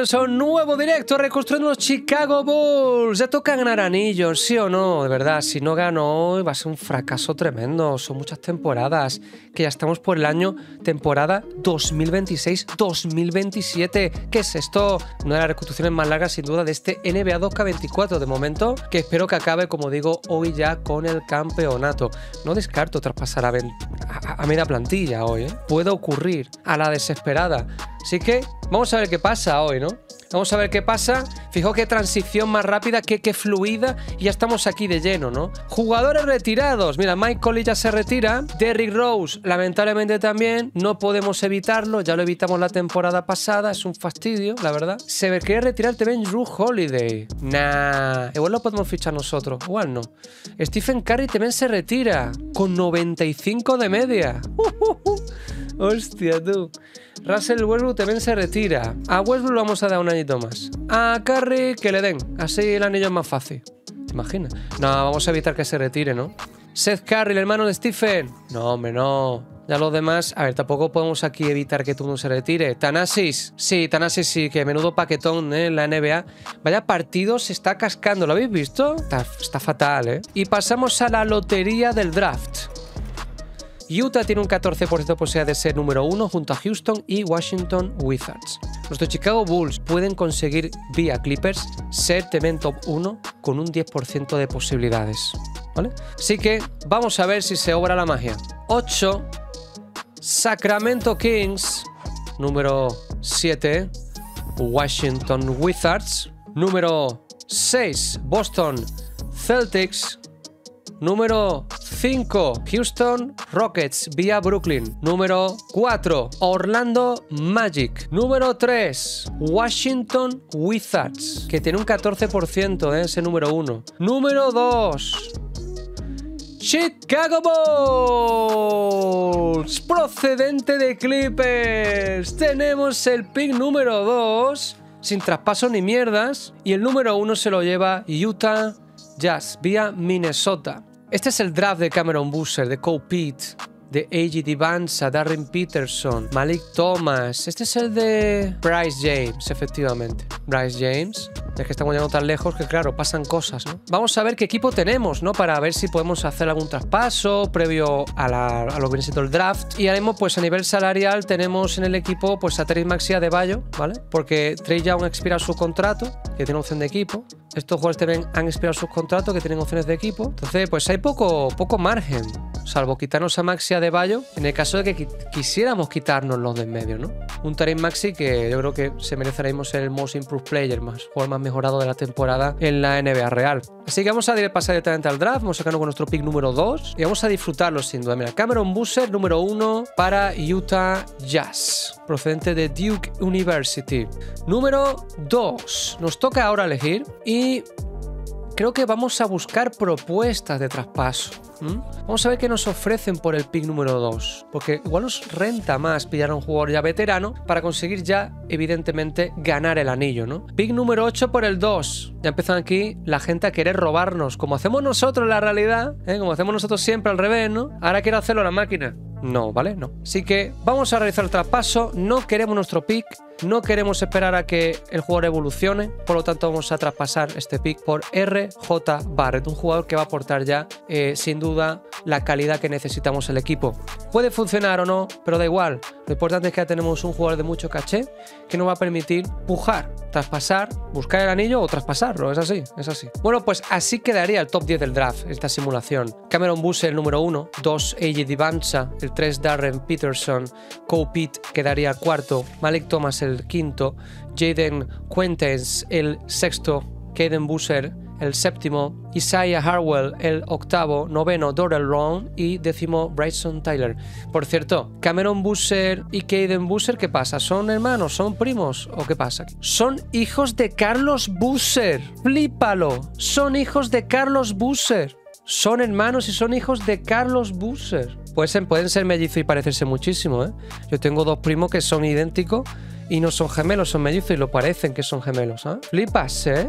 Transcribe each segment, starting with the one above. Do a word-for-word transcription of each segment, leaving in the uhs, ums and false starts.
bienvenidos a un nuevo directo reconstruyendo los Chicago Bulls. Ya toca ganar anillos, ¿sí o no? De verdad, si no gano hoy va a ser un fracaso tremendo. Son muchas temporadas, que ya estamos por el año temporada dos mil veintiséis dos mil veintisiete. ¿Qué es esto? Una de las reconstrucciones más largas sin duda de este N B A dos K veinticuatro de momento, que espero que acabe, como digo, hoy ya con el campeonato. No descarto traspasar a, a, a media plantilla hoy, ¿eh? Puede ocurrir a la desesperada. Así que vamos a ver qué pasa hoy, ¿no? Vamos a ver qué pasa. Fijaos qué transición más rápida, qué, qué fluida. Y ya estamos aquí de lleno, ¿no? Jugadores retirados. Mira, Mike Conley ya se retira. Derrick Rose, lamentablemente también. No podemos evitarlo. Ya lo evitamos la temporada pasada. Es un fastidio, la verdad. Se me quiere retirar también Jrue Holiday. Nah, igual lo podemos fichar nosotros. Igual no. Stephen Curry también se retira. Con noventa y cinco de media. Uh, uh, uh. Hostia, tú. Russell Westbrook también se retira. A Westbrook lo vamos a dar un añito más. A Curry que le den. Así el anillo es más fácil. ¿Te imaginas? No, vamos a evitar que se retire, ¿no? Seth Curry, el hermano de Stephen. No, hombre, no. Ya los demás... A ver, tampoco podemos aquí evitar que todo el mundo se retire. Thanasis. Sí, Thanasis sí, que menudo paquetón, ¿eh? En la N B A. Vaya partido se está cascando. ¿Lo habéis visto? Está, está fatal, ¿eh? Y pasamos a la lotería del draft. Utah tiene un catorce por ciento de posibilidad de ser número uno junto a Houston y Washington Wizards. Nuestros Chicago Bulls pueden conseguir vía Clippers ser también top uno con un diez por ciento de posibilidades, ¿vale? Así que vamos a ver si se obra la magia. ocho. Sacramento Kings. Número siete. Washington Wizards. Número seis. Boston Celtics. Número cinco. Houston Rockets vía Brooklyn. Número cuatro. Orlando Magic. Número tres. Washington Wizards, que tiene un catorce por ciento, ¿eh? Ese número uno. Número dos. Chicago Bulls, procedente de Clippers. Tenemos el pick número dos, sin traspasos ni mierdas. Y el número uno se lo lleva Utah Jazz vía Minnesota. Este es el draft de Cameron Boozer, de Cole Pitt, de A J Divanza, Darren Peterson, Malik Thomas. Este es el de Bryce James, efectivamente. Bryce James. Es que estamos llegando tan lejos que, claro, pasan cosas, ¿no? Vamos a ver qué equipo tenemos, ¿no? Para ver si podemos hacer algún traspaso previo a, la, a lo que viene siendo el draft. Y haremos, pues, a nivel salarial, tenemos en el equipo, pues, a Tyrese Maxey y Adebayo, ¿vale? Porque Trae Young expira su contrato, que tiene opción de equipo. Estos jugadores también han expirado sus contratos, que tienen opciones de equipo. Entonces, pues, hay poco, poco margen, salvo quitarnos a Maxey y Adebayo, en el caso de que quisiéramos quitarnos los de en medio, ¿no? Un Tyrese Maxey que yo creo que se merece ahora mismo ser el Most Improved Player, más, jugador más mejorado de la temporada en la N B A real. Así que vamos a pasar directamente al draft. Vamos a sacarnos con nuestro pick número dos y vamos a disfrutarlo sin duda. Mira, Cameron Boozer, número uno para Utah Jazz, procedente de Duke University. Número dos. Nos toca ahora elegir y creo que vamos a buscar propuestas de traspaso. ¿Mm? Vamos a ver qué nos ofrecen por el pick número dos, porque igual nos renta más pillar a un jugador ya veterano para conseguir ya, evidentemente, ganar el anillo, ¿no? Pick número ocho por el dos. Ya empiezan aquí la gente a querer robarnos, como hacemos nosotros en la realidad, ¿eh? Como hacemos nosotros siempre al revés, ¿no? Ahora quiero hacerlo a la máquina. No, ¿vale? No. Así que vamos a realizar el traspaso. No queremos nuestro pick. No queremos esperar a que el jugador evolucione. Por lo tanto, vamos a traspasar este pick por R J Barrett. Un jugador que va a aportar ya, eh, sin duda, la calidad que necesitamos el equipo. Puede funcionar o no, pero da igual. Lo importante es que ya tenemos un jugador de mucho caché que nos va a permitir pujar, traspasar, buscar el anillo o traspasarlo. Es así, es así. Bueno, pues así quedaría el top diez del draft, esta simulación. Cameron Boozer, el número uno. dos, A J Divanza. El tres, Darren Peterson. Cole Pitt quedaría el cuarto. Malik Thomas, el quinto. Jaden Quentens, el sexto. Caden Boozer, el séptimo. Isaiah Harwell, el octavo. Noveno, Dorrell Round. Y décimo, Bryson Tyler. Por cierto, Cameron Boozer y Caden Boozer, ¿qué pasa? ¿Son hermanos? ¿Son primos? ¿O qué pasa? Son hijos de Carlos Boozer. ¡Flípalo! Son hijos de Carlos Boozer. Son hermanos y son hijos de Carlos Boozer. Pueden ser, pueden ser mellizos y parecerse muchísimo, ¿eh? Yo tengo dos primos que son idénticos y no son gemelos, son mellizos y lo parecen que son gemelos, ¿eh? Flipas, ¿eh?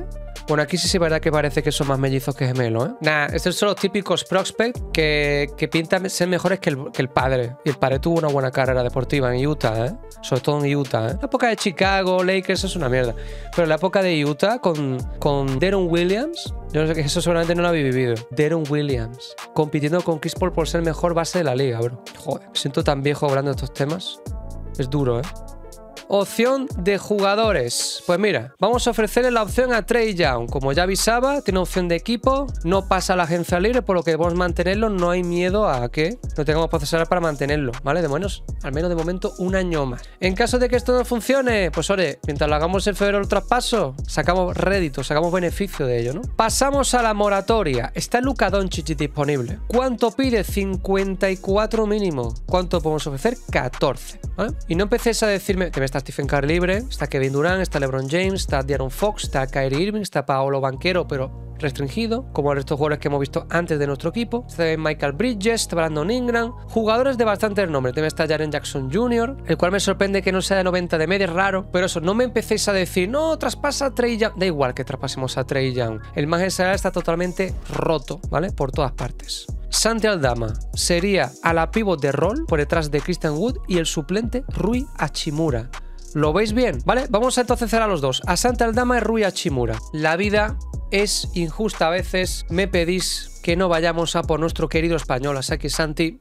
Bueno, aquí sí es verdad que parece que son más mellizos que gemelos, ¿eh? Nah, estos son los típicos prospects que, que pintan ser mejores que el, que el padre. Y el padre tuvo una buena carrera deportiva en Utah, ¿eh? Sobre todo en Utah, ¿eh? La época de Chicago, Lakers, es una mierda. Pero la época de Utah con, con Deron Williams, yo no sé que eso seguramente no lo habéis vivido. Deron Williams compitiendo con Chris Paul por ser el mejor base de la liga, bro. Joder, me siento tan viejo hablando de estos temas. Es duro, ¿eh? Opción de jugadores. Pues mira, vamos a ofrecerle la opción a Trae Young. Como ya avisaba, tiene opción de equipo, no pasa a la agencia libre, por lo que debemos mantenerlo. No hay miedo a que no tengamos procesador para mantenerlo, ¿vale? De menos, al menos de momento, un año más. En caso de que esto no funcione, pues oye, mientras lo hagamos en febrero el traspaso, sacamos rédito, sacamos beneficio de ello, ¿no? Pasamos a la moratoria. Está Luka Doncic disponible. ¿Cuánto pide? cincuenta y cuatro mínimo. ¿Cuánto podemos ofrecer? catorce, ¿vale? Y no empecéis a decirme, te me está Stephen Curry libre, está Kevin Durant, está LeBron James, está De'Aaron Fox, está Kyrie Irving, está Paolo Banchero, pero restringido, como el resto de jugadores que hemos visto antes de nuestro equipo. Está Michael Bridges, está Brandon Ingram, jugadores de bastantes nombres. También está Jaren Jackson junior, el cual me sorprende que no sea de noventa de media, es raro, pero eso, no me empecéis a decir, no, traspasa a Trae Young. Da igual que traspasemos a Trae Young. El margen salarial está totalmente roto, ¿vale? Por todas partes. Santi Aldama sería a la pivot de rol por detrás de Christian Wood y el suplente Rui Hachimura. ¿Lo veis bien? ¿Vale? Vamos a entonces hacer a los dos, a Santi Aldama y Rui Hachimura. La vida es injusta a veces. Me pedís que no vayamos a por nuestro querido español, así que Santi,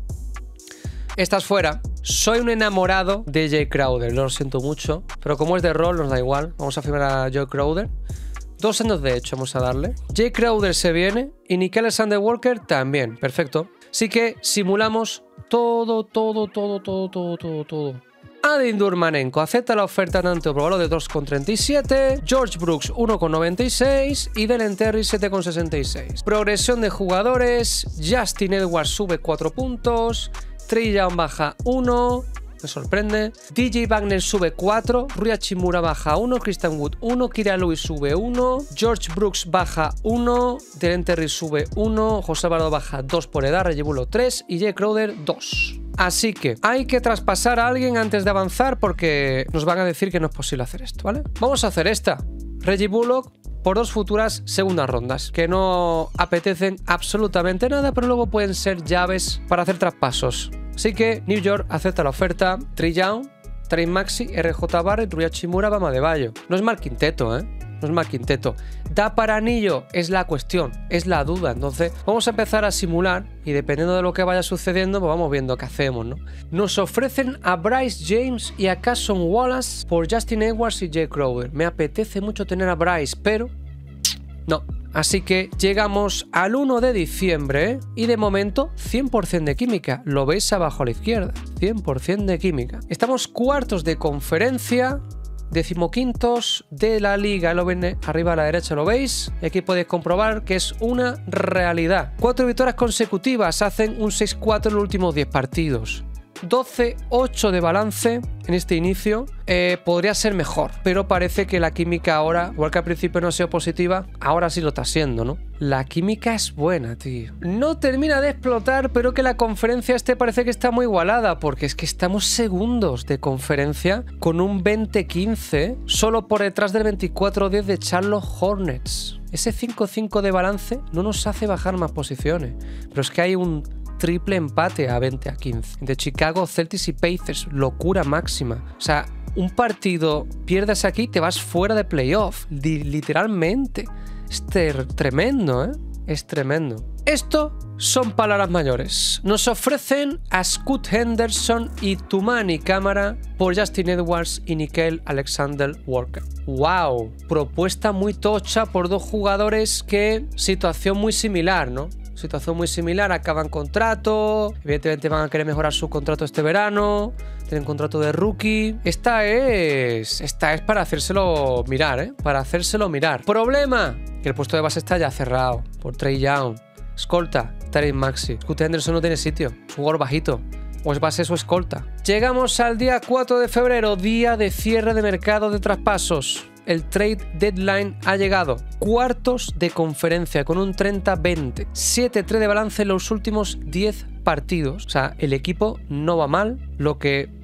estás fuera. Soy un enamorado de Jay Crowder, lo siento mucho, pero como es de rol nos da igual. Vamos a firmar a Jay Crowder. Dos años de hecho vamos a darle. Jay Crowder se viene y Nickeil Alexander-Walker también. Perfecto. Así que simulamos todo, todo, todo, todo, todo, todo, todo. Adin Durmanenko acepta la oferta tanto por valor de dos coma treinta y siete, George Brooks uno coma noventa y seis y Dalen Terry siete coma sesenta y seis. Progresión de jugadores, Justin Edwards sube cuatro puntos, Trae Young baja uno, me sorprende, D J Wagner sube cuatro, Rui Hachimura baja uno, Christian Wood uno, Kira Lewis sube uno, George Brooks baja uno, Dalen Terry sube uno, José Alvarado baja dos por edad, Reggie Bullock tres y Jay Crowder dos. Así que hay que traspasar a alguien antes de avanzar porque nos van a decir que no es posible hacer esto, ¿vale? Vamos a hacer esta. Reggie Bullock por dos futuras segundas rondas que no apetecen absolutamente nada, pero luego pueden ser llaves para hacer traspasos. Así que New York acepta la oferta. Trae Young, Trey Maxey, R J Barrett, Rui Hachimura, Bam Adebayo. No es mal quinteto, ¿eh? No es mal quinteto. ¿Da para anillo? Es la cuestión, es la duda. Entonces vamos a empezar a simular y dependiendo de lo que vaya sucediendo, pues vamos viendo qué hacemos, ¿no? Nos ofrecen a Bryce James y a Cason Wallace por Justin Edwards y Jay Crowder. Me apetece mucho tener a Bryce, pero no. Así que llegamos al uno de diciembre, ¿eh? Y de momento cien por cien de química. Lo veis abajo a la izquierda, cien por cien de química. Estamos cuartos de conferencia, decimoquintos de la liga, lo ven arriba a la derecha, lo veis, y aquí podéis comprobar que es una realidad. Cuatro victorias consecutivas, hacen un seis cuatro en los últimos diez partidos. doce ocho de balance en este inicio. Eh, podría ser mejor, pero parece que la química ahora, igual que al principio no ha sido positiva, ahora sí lo está siendo, ¿no? La química es buena, tío. No termina de explotar, pero que la conferencia este parece que está muy igualada, porque es que estamos segundos de conferencia con un veinte quince, solo por detrás del veinticuatro diez de Charlotte Hornets. Ese cinco cinco de balance no nos hace bajar más posiciones, pero es que hay un triple empate a veinte a quince de Chicago, Celtics y Pacers, locura máxima. O sea, un partido pierdes aquí, te vas fuera de playoff, literalmente. Es tremendo, ¿eh? Es tremendo. Esto son palabras mayores. Nos ofrecen a Scoot Henderson y Toumani Camara por Justin Edwards y Nickeil Alexander-Walker. ¡Wow! Propuesta muy tocha por dos jugadores que situación muy similar, ¿no? Situación muy similar, acaban contrato, evidentemente van a querer mejorar su contrato este verano, tienen contrato de rookie. Esta es esta es para hacérselo mirar, ¿eh? Para hacérselo mirar. Problema, que el puesto de base está ya cerrado por Trae Young. Escolta, Trey Maxey. Scoot Henderson no tiene sitio, es un jugador bajito. O es base o escolta. Llegamos al día cuatro de febrero, día de cierre de mercado de traspasos. El trade deadline ha llegado. Cuartos de conferencia con un treinta veinte. siete tres de balance en los últimos diez partidos. O sea, el equipo no va mal. Lo que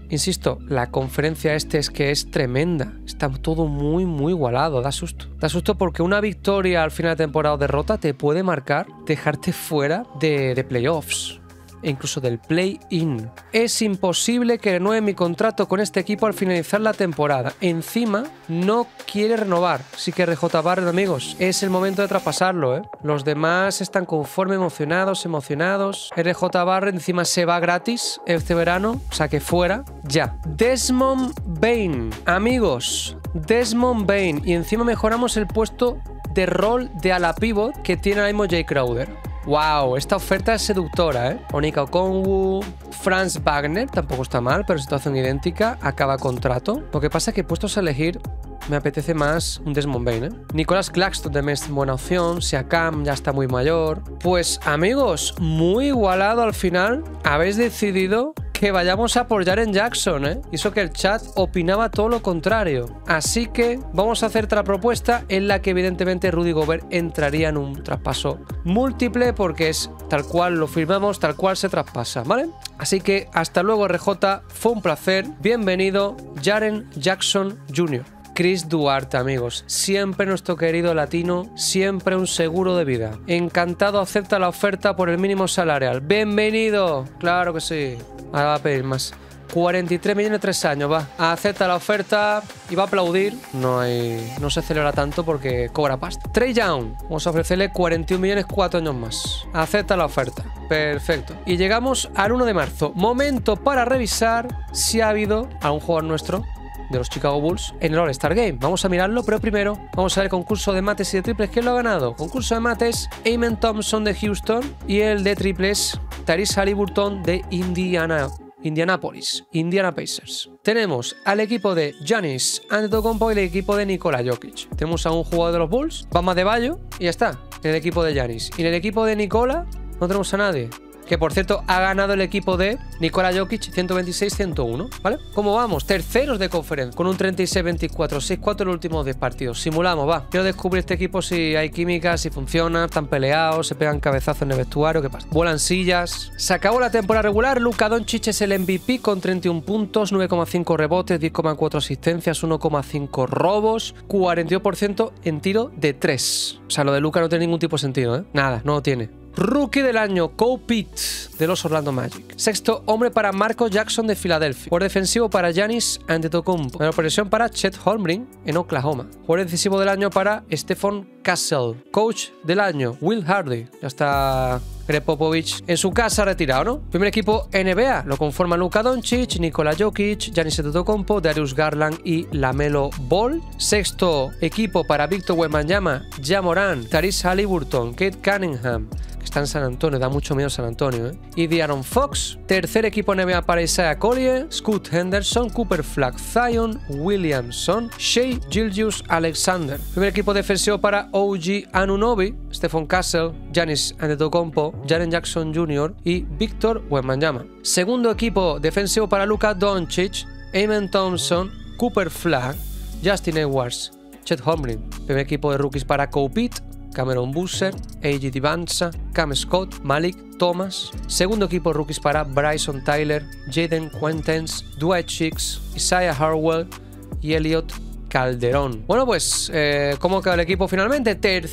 Insisto, la conferencia este es que es tremenda. Está todo muy, muy igualado. Da susto. Da susto porque una victoria al final de temporada o derrota te puede marcar, dejarte fuera de, de playoffs. E incluso del play-in. Es imposible que renueve mi contrato con este equipo al finalizar la temporada. Encima, no quiere renovar. Así que R J Barrett, amigos, es el momento de traspasarlo, ¿eh? Los demás están conforme, emocionados, emocionados. R J Barrett encima se va gratis este verano. O sea que fuera, ya. Desmond Bane. Amigos, Desmond Bane. Y encima mejoramos el puesto de rol de ala pivot que tiene ahora mismo Jay Crowder. Wow, esta oferta es seductora, ¿eh? Onika Okongwu, Franz Wagner, tampoco está mal, pero situación idéntica, acaba contrato. Lo que pasa es que puestos a elegir, me apetece más un Desmond Bane, ¿eh? Nicholas Claxton también es buena opción, Siakam ya está muy mayor. Pues amigos, muy igualado al final, habéis decidido que vayamos a por Jaren Jackson, ¿eh? Hizo que el chat opinaba todo lo contrario. Así que vamos a hacer otra propuesta en la que evidentemente Rudy Gobert entraría en un traspaso múltiple porque es tal cual lo firmamos, tal cual se traspasa, ¿vale? Así que hasta luego R J, fue un placer. Bienvenido Jaren Jackson junior Chris Duarte, amigos, siempre nuestro querido latino, siempre un seguro de vida. Encantado, acepta la oferta por el mínimo salarial. ¡Bienvenido! Claro que sí. Ahora va a pedir más. cuarenta y tres millones, tres años, va. Acepta la oferta y va a aplaudir. No hay, no se celebra tanto porque cobra pasta. Trae Young, vamos a ofrecerle cuarenta y un millones, cuatro años más. Acepta la oferta. Perfecto. Y llegamos al uno de marzo. Momento para revisar si ha habido algún jugador nuestro de los Chicago Bulls en el All-Star Game. Vamos a mirarlo, pero primero vamos a ver el concurso de mates y de triples. ¿Quién lo ha ganado? Concurso de mates, Amen Thompson de Houston, y el de triples, Tyrese Haliburton de Indiana. Indianapolis, Indiana Pacers. Tenemos al equipo de Giannis Antetokounmpo y el equipo de Nikola Jokic. Tenemos a un jugador de los Bulls, Bam Adebayo, y ya está, en el equipo de Giannis. Y en el equipo de Nikola no tenemos a nadie. Que por cierto ha ganado el equipo de Nikola Jokic ciento veintiséis a ciento uno, ¿vale? ¿Cómo vamos? Terceros de conferencia con un treinta y seis veinticuatro, seis cuatro en los últimos diez partidos. Simulamos, va. Quiero descubrir este equipo si hay química, si funciona, están peleados, se pegan cabezazos en el vestuario, ¿qué pasa? Vuelan sillas. Se acabó la temporada regular. Luka Doncic es el M V P con treinta y un puntos, nueve coma cinco rebotes, diez coma cuatro asistencias, uno coma cinco robos, cuarenta y dos por ciento en tiro de tres. O sea, lo de Luka no tiene ningún tipo de sentido, ¿eh? Nada, no lo tiene. Rookie del año, Cole Pitt, de los Orlando Magic. Sexto hombre para Marco Jackson de Filadelfia. Jugador defensivo para Giannis Antetokounmpo. Menor presión para Chet Holmgren en Oklahoma. Jugador decisivo del año para Stephon Castle. Coach del año, Will Hardy. Ya está Greg Popovich en su casa retirado, ¿no? Primer equipo N B A. Lo conforman Luka Doncic, Nikola Jokic, Giannis Antetokounmpo, Darius Garland y LaMelo Ball. Sexto equipo para Victor Wembanyama, Ja Morant, Tyrese Haliburton, Cade Cunningham. Está en San Antonio, da mucho miedo San Antonio, ¿eh? Y De'Aaron Fox. Tercer equipo N B A para Isaiah Collier, Scoot Henderson, Cooper Flag, Zion Williamson, Shai Gilgeous-Alexander. Primer equipo defensivo para O G Anunoby, Stephon Castle, Giannis Antetokounmpo, Jaren Jackson junior y Victor Wembanyama. Segundo equipo defensivo para Luka Doncic, Amen Thompson, Cooper Flag, Justin Edwards, Chet Holmgren. Primer equipo de rookies para Cole Pitt, Cameron Busser, A J Divanza, Cam Scott, Malik Thomas. Segundo equipo rookies para Bryson Tyler, Jaden Quentens, Dwight Chicks, Isaiah Harwell y Elliot Calderón. Bueno, pues, eh, ¿cómo queda el equipo finalmente?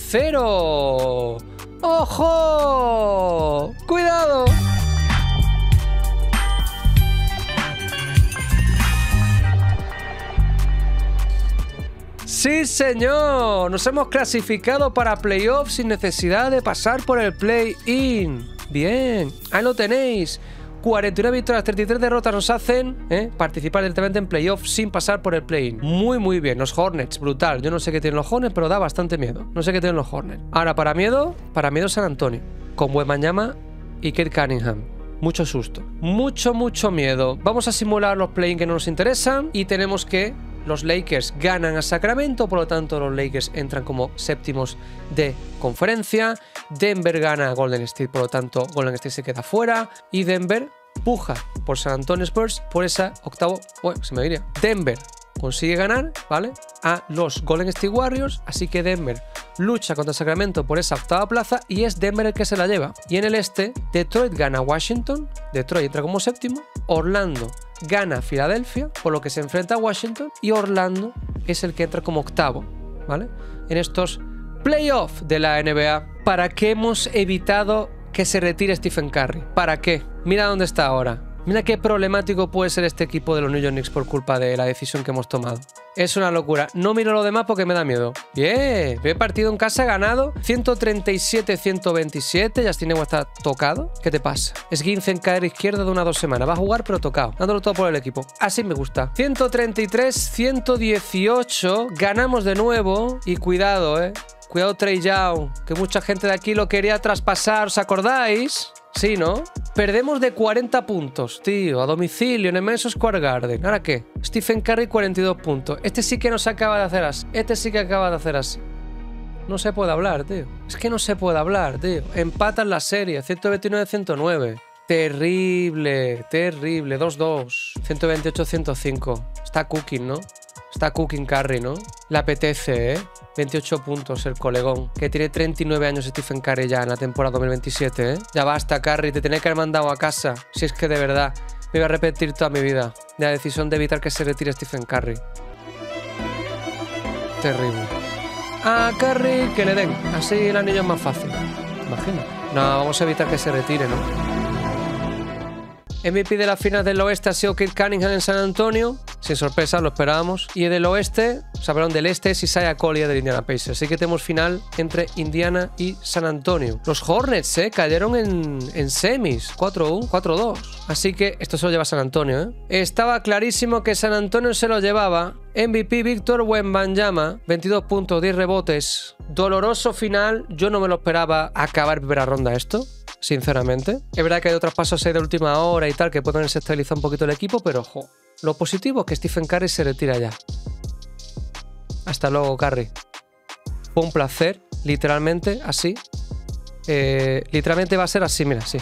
¡Tercero! ¡Ojo! ¡Cuidado! ¡Sí, señor! Nos hemos clasificado para playoffs sin necesidad de pasar por el play-in. Bien, ahí lo tenéis. cuarenta y nueve victorias, treinta y tres derrotas nos hacen ¿eh? participar directamente en playoffs sin pasar por el play-in. Muy, muy bien. Los Hornets, brutal. Yo no sé qué tienen los Hornets, pero da bastante miedo. No sé qué tienen los Hornets. Ahora, para miedo, para miedo San Antonio. Con Wembanyama y Cade Cunningham. Mucho susto. Mucho, mucho miedo. Vamos a simular los play-in que no nos interesan y tenemos que... Los Lakers ganan a Sacramento, por lo tanto los Lakers entran como séptimos de conferencia. Denver gana a Golden State, por lo tanto Golden State se queda fuera. Y Denver puja por San Antonio Spurs por esa octavo... Bueno, se me diría. Denver consigue ganar, ¿vale? A los Golden State Warriors, así que Denver lucha contra Sacramento por esa octava plaza y es Denver el que se la lleva. Y en el este, Detroit gana a Washington, Detroit entra como séptimo, Orlando gana Filadelfia, por lo que se enfrenta a Washington, y Orlando es el que entra como octavo, ¿vale? En estos playoffs de la N B A. ¿Para qué hemos evitado que se retire Stephen Curry? ¿Para qué? Mira dónde está ahora. Mira qué problemático puede ser este equipo de los New York Knicks por culpa de la decisión que hemos tomado. Es una locura. No miro lo demás porque me da miedo. Bien, ve partido en casa ganado. ciento treinta y siete a ciento veintisiete. Justin Edwards está tocado. ¿Qué te pasa? Esguince en cadera izquierda de una o dos semanas. Va a jugar pero tocado. Dándolo todo por el equipo. Así me gusta. ciento treinta y tres a ciento dieciocho. Ganamos de nuevo. Y cuidado, eh. Cuidado Trey Young, que mucha gente de aquí lo quería traspasar. ¿Os acordáis? Sí, ¿no? Perdemos de cuarenta puntos, tío, a domicilio en el Madison Square Garden. ¿Ahora qué? Stephen Curry, cuarenta y dos puntos. Este sí que nos acaba de hacer así. Este sí que acaba de hacer así. No se puede hablar, tío. Es que no se puede hablar, tío. Empatan la serie, ciento veintinueve a ciento nueve. Terrible, terrible. dos dos. ciento veintiocho a ciento cinco. Está cooking, ¿no? Está cooking Curry, ¿no? Le apetece, ¿eh? veintiocho puntos el colegón. Que tiene treinta y nueve años Stephen Curry ya en la temporada dos mil veintisiete, ¿eh? Ya basta, Curry. Te tenía que haber mandado a casa. Si es que de verdad me iba a repetir toda mi vida de la decisión de evitar que se retire Stephen Curry. Terrible. A Curry que le den. Así el anillo es más fácil. Imagina. No, vamos a evitar que se retire, ¿no? M V P de la final del oeste ha sido Kate Cunningham en San Antonio. Sin sorpresa, lo esperábamos. Y del oeste, o sea, perdón, del este es Isaiah Collier del Indiana Pacers. Así que tenemos final entre Indiana y San Antonio. Los Hornets, ¿eh? Cayeron en, en semis. cuatro uno, cuatro dos. Así que esto se lo lleva San Antonio, ¿eh? Estaba clarísimo que San Antonio se lo llevaba. M V P Víctor Wembanyama, veintidós puntos, diez rebotes. Doloroso final. Yo no me lo esperaba acabar primera ronda esto, sinceramente. Es verdad que hay otros pasos ahí de última hora y tal que pueden desestabilizar un poquito el equipo, pero ojo. Lo positivo es que Stephen Curry se retira ya. Hasta luego, Curry. Fue un placer, literalmente, así. Eh, literalmente va a ser así, mira, así.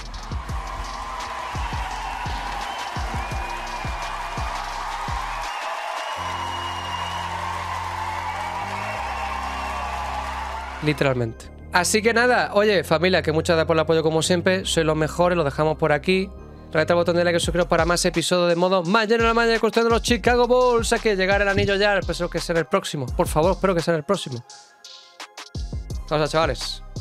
Literalmente. Así que nada, oye, familia, que muchas gracias por el apoyo como siempre. Sois los mejores, lo dejamos por aquí. Reventa el botón de like y suscribiros para más episodios de modo más lleno de la mañana de cuestión de los Chicago Bulls. Hay que llegar el anillo ya, espero que sea el próximo. Por favor, espero que sea el próximo. Vamos a chavales.